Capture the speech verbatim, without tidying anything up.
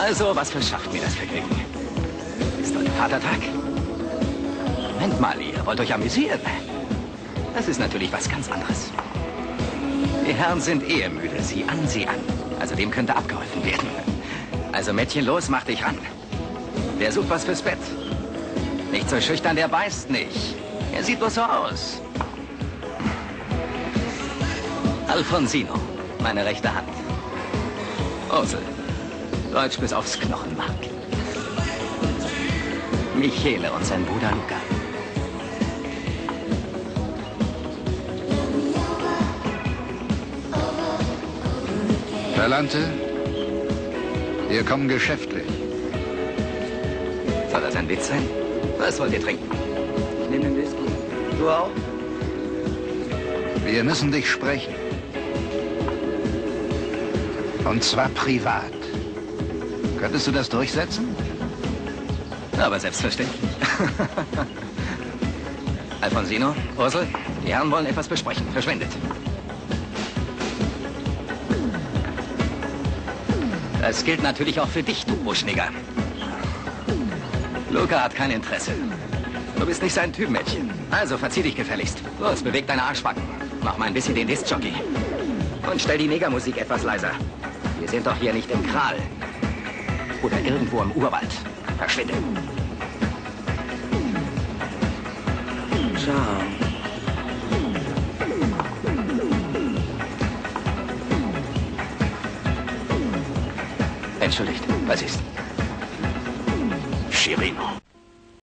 Also, was verschafft mir das Vergnügen? Ist heute Vatertag? Moment mal, ihr wollt euch amüsieren. Das ist natürlich was ganz anderes. Die Herren sind ehemüde. Sieh an, sieh an. Also dem könnte abgeholfen werden. Also Mädchen, los, mach dich ran. Der sucht was fürs Bett. Nicht so schüchtern, der beißt nicht. Er sieht bloß so aus. Alfonsino, meine rechte Hand. Ursel, deutsch bis aufs Knochenmark. Michele und sein Bruder Luca. Galante, wir kommen geschäftlich. Soll das ein Witz sein? Was wollt ihr trinken? Ich nehme den Whisky. Du auch? Wir müssen dich sprechen. Und zwar privat. Könntest du das durchsetzen? Aber selbstverständlich. Alfonsino, Ursel, die Herren wollen etwas besprechen. Verschwindet. Das gilt natürlich auch für dich, du Buschnigger. Luca hat kein Interesse. Du bist nicht sein Typ, Mädchen. Also verzieh dich gefälligst. Los, beweg deine Arschbacken. Mach mal ein bisschen den Disc-Jockey. Und stell die Negermusik etwas leiser. Wir sind doch hier nicht im Kral. Oder irgendwo im Urwald. Verschwinde. Ciao. Entschuldigt, was ist? Chirino.